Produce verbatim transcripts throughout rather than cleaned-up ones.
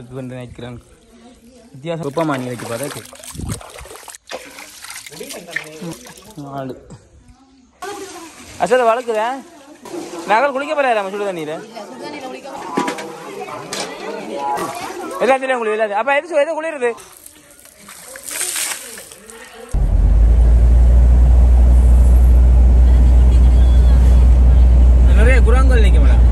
இருக்குன்னு நினைக்கிறேன். வித்தியாசம் வெப்பமா நீ வச்சு பார்த்தா நாலு அசத வளர்க்குறேன். நகல் குளிக்க போறாராம சுடு தண்ணீர் எல்லாத்துலயும் குளி எல்லாத்தையும். அப்ப எது எது குளிருது? நிறைய குரங்கள் நிக்க மேடம்.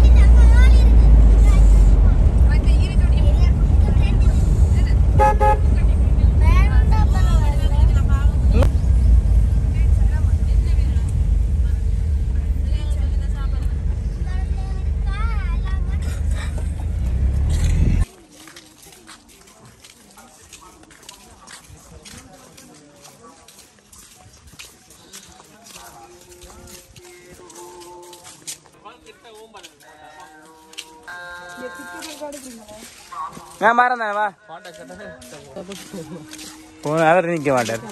நான் மாறேன் வா அவர் நிற்க மாட்டார்.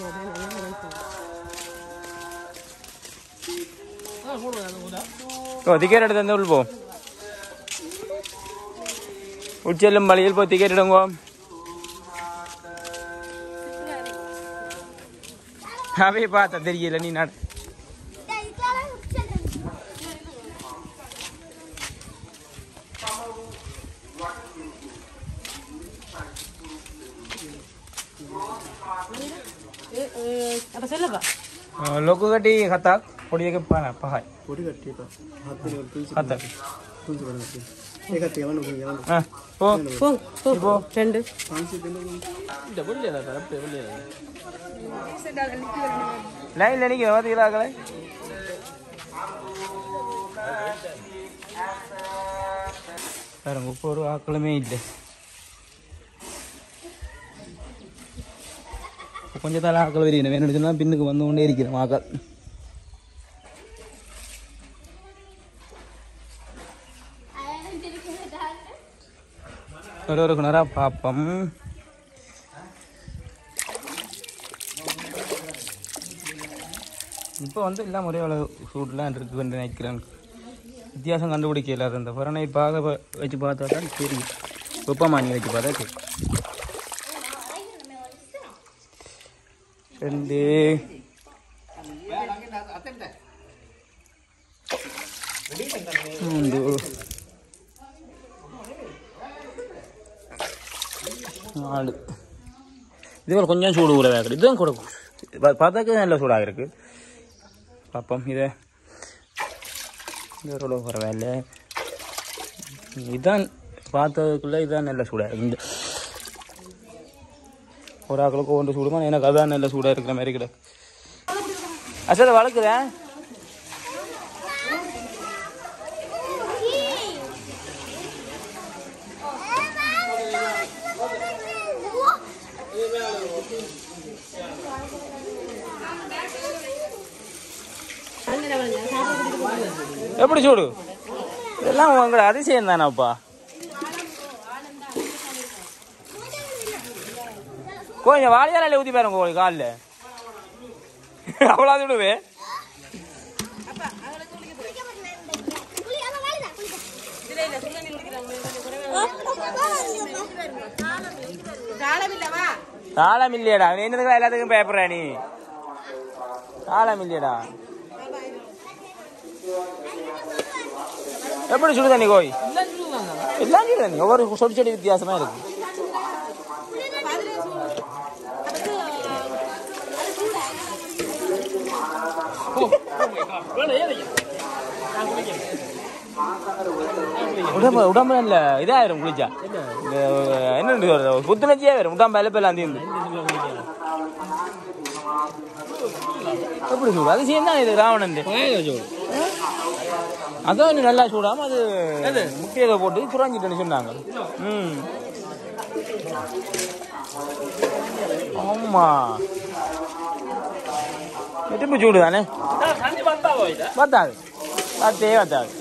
ஓ டிக்கெட் எடுத்து வந்து உள் போ. உச்செல்லும் வழியில் போய் டிக்கெட் எடுங்கோ. அவே பார்த்தா தெரியல நீ நட. लोक गटी खातात पोडी के पाना पहाय पोडी गटी तो हाथ में तुलसी खातात तुलसी बनाते एक हत्ते यावन हो यावन हां पो पो पो ரெண்டு पांच दिन डबल ले रहा था डबल ले रहा से डाल नहीं लेने की बात इला गले பாருங்க ஒரு ஆக்களமே இல்ல. கொஞ்சம் தான் ஆக்கள் வரீங்க வேணும்னு சொன்னா பின்னுக்கு வந்து கொண்டே இருக்கிற ஆக்கள். ஒரு ஒரு குணரா பாப்பம். இப்போ வந்து எல்லாம் ஒரே அளவு சூட்லாம் இருக்குன்னு நினைக்கிறேன். வித்தியாசம் கண்டுபிடிக்க இல்லாத அந்த பரணை பாக வச்சு பார்த்தா தான் தெரியும். வெப்பமானி வச்சு பார்த்தா தெரியும். ரெண்டு மூன்று நாலு. இதுவரை கொஞ்சம் சூடு கூட இருக்குது. இதுதான் கூட பார்த்தாக்க நல்ல சூடாக இருக்கு. பார்ப்போம் இதை இதோட பரவாயில்ல. இதுதான் பார்த்ததுக்குள்ள இதுதான் நல்ல சூடாக இருக்கு. இந்த ஒரு ஆக்களுக்கு ஒன்று சூடுமா எனக்கு அதான் நல்ல சூடாக இருக்கிற மாதிரி கிட்ட அசத வளர்க்குறேன். எப்படி சூடு? இதெல்லாம் உங்களோட அதிசயம் தானேப்பா. கொஞ்சம் வாழையால ஊற்றி பாருங்க உங்களுக்கு காலில் அவ்வளோ விடுவே. தாளம் இல்லையடா என்னதுக்கு எல்லாத்துக்கும் பேப்பரா நீ? தாளம் இல்லையடா. எப்படி சுடு தண்ணி கோய்? எல்லாம் சுடு தண்ணி ஒவ்வொரு சொடி சொடி வித்தியாசமா இருக்கு. உடம்பு உடம்பு இல்ல இதாயிரும் குளிச்சா என்ன புத்துணர்ச்சியா வரும். உடம்பு எல்லாம் தீர்ந்து எப்படி சூடு? அதிசயம் தான் இது ராவணன். அதான் நல்லா சூடாம அது முட்டையை போட்டு குறைஞ்சிட்டுன்னு சொன்னாங்க. ம் ஆமா திரும்ப சூடு தானே பத்தாது பத்தே பத்தாது.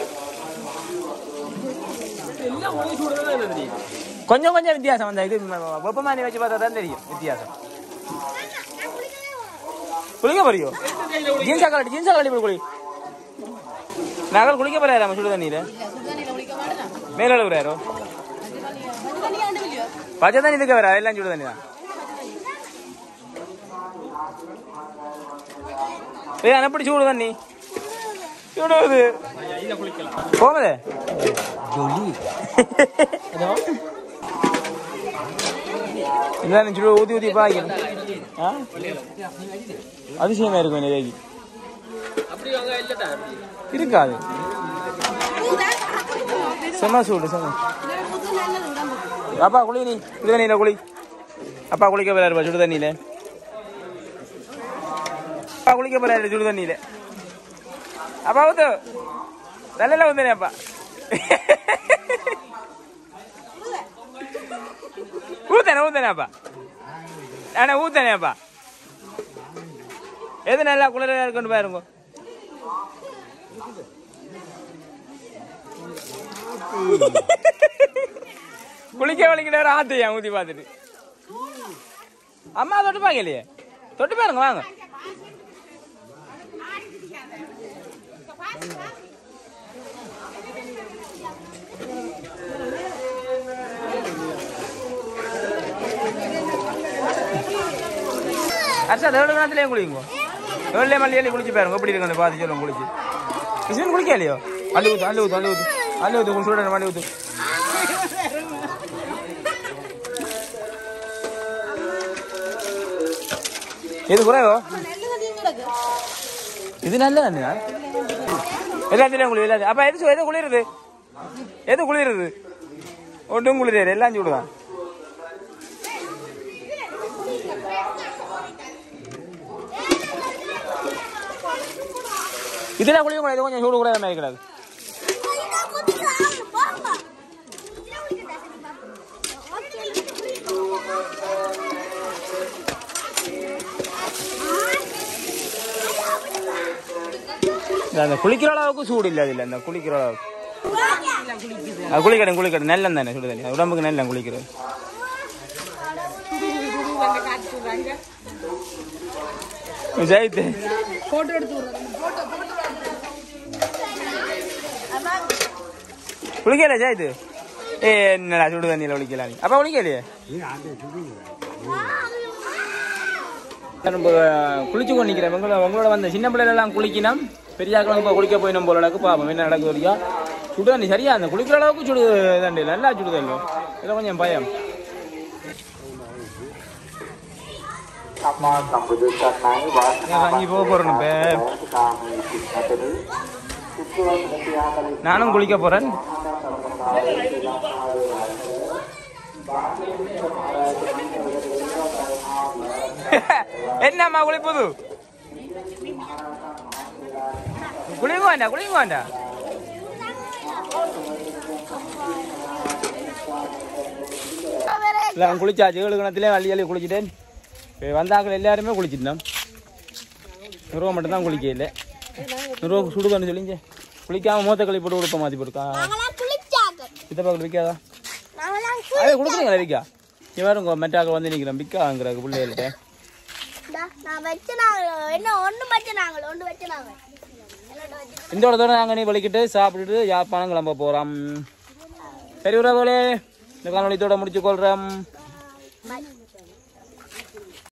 கொஞ்சம் கொஞ்சம் வித்தியாசம் வந்தா இது வெப்பமானி வச்சு பார்த்தா தான் தெரியும் வித்தியாசம். குளிக்க போறியோ? ஜீன்ஸா கலட்டி ஜீன்ஸா கலட்டி போய் குளி. நகல் குளிக்க போறாராம சுடு தண்ணீர் மேல விழுறாரோ? பச்சை தண்ணி இதுக்கு வர எல்லாம் சுடு தண்ணி தான். ஏய் அனப்படி சூடு தண்ணி சூடுவது போகுதே இல்லை சுடு ஊற்றி ஊற்றி பாய்க்கணும். அதிசயமா இருக்கும் நிறைய இருக்காது. செம்ம சூடு செம்ம. அப்பா குளி நீ சுடு தண்ணியில குளி. அப்பா குளிக்க போறாரு சுடு தண்ணியில. அப்பா குளிக்க போறாரு சுடு தண்ணியில. அப்பா ஊத்து நல்ல ஊத்துனே அப்பா. ஊத்தனே ஊத்தனே அப்பா. ஆனா ஊத்தனே அப்பா. எது நல்லா குளிர இருக்குன்னு பாருங்க. குளிக்க வலிக்கிட்ட ஆத்தையா ஊத்தி பார்த்துட்டு அம்மா தொட்டு பாக்கலையே. தொட்டு பாருங்க வாங்க. அச்சா எவ்வளவு நேரத்துலயும் குளிங்க. எவ்வளோ மல்லியல்லி குளிச்சு பாருங்க எப்படி இருக்கு. அந்த பாதி சொல்லுங்க குளிச்சு. கிருஷ்ணன் குளிக்கலையோ? அள்ளி ஊத்து அள்ளி ஊத்து அள்ளி ஊத்து அள்ளி ஊத்து உங்களுக்கு சொல்றேன். அள்ளி ஊத்து. எது குறைவோ இது நல்ல தண்ணி எல்லாத்திலையும் குளிர் எல்லாத்தையும். அப்ப எது எது குளிருது? எது குளிருது? ஒன்றும் குளிர் எல்லாம் சூடுதான். இதெல்லாம் குளிக்க கூடாது. கொஞ்சம் சூடு கூட மாதிரி கிடையாது. அந்த குளிக்கிற அளவுக்கு சூடு இல்லை. அதில் அந்த குளிக்கிற அளவுக்கு குளிக்கணும் குளிக்கணும் நெல்லம் தானே சுடு தண்ணி உடம்புக்கு நெல்லம் குளிக்கிறது. ஜெயித்து குளிக்கல ஜெயித்து ஏ என்னடா சுடு தண்ணியில குளிக்கலாம். அப்ப குளிக்கலையே குளிச்சு கொண்டு நிற்கிறேன். உங்களோட உங்களோட வந்த சின்ன பிள்ளைகள் எல்லாம் குளிக்கணும். பெரியாக்களும் இப்போ குளிக்க போயிடும் போல நடக்கு. பாப்போம் என்ன நடக்குது வரையா. சுடு தண்ணி சரியா அந்த குளிக்கிற அளவுக்கு சுடு தண்ணி நல்லா சுடுதல்லோ. இதில் கொஞ்சம் பயம். போக போறேன். நானும் குளிக்க போறேன். என்னம்மா குளிப்பது? குளிங்க வேண்டாம் குளிங்க வேண்டாம். இல்லை குளிச்சாச்சு. ஏழு கணத்திலே அள்ளி அள்ளி குளிச்சுட்டேன். வந்தாக்கள் எல்லாருமே குளிச்சுட்டோம். நிறுவ மட்டும்தான் குளிக்க இல்லை. நிறுவ சுடுதான்னு சொல்லிங்க குளிக்காம மூத்த களி போட்டு கொடுப்ப மாற்றி போட்டுக்கா. சித்த பக்கம் விற்காதா? அதே கொடுக்குறீங்களா விற்கா? இவருங்க மெட்டாக்கள் வந்து நிற்கிறேன் விற்காங்கிறாங்க பிள்ளைகள்கிட்ட. இந்த தூரம் நாங்கள் நீ வலிக்கிட்டு சாப்பிட்டுட்டு யாழ்ப்பாணம் கிளம்ப போகிறோம். சரி உறவுகளே இந்த காணொளித்தோட முடிச்சு கொள்றோம்.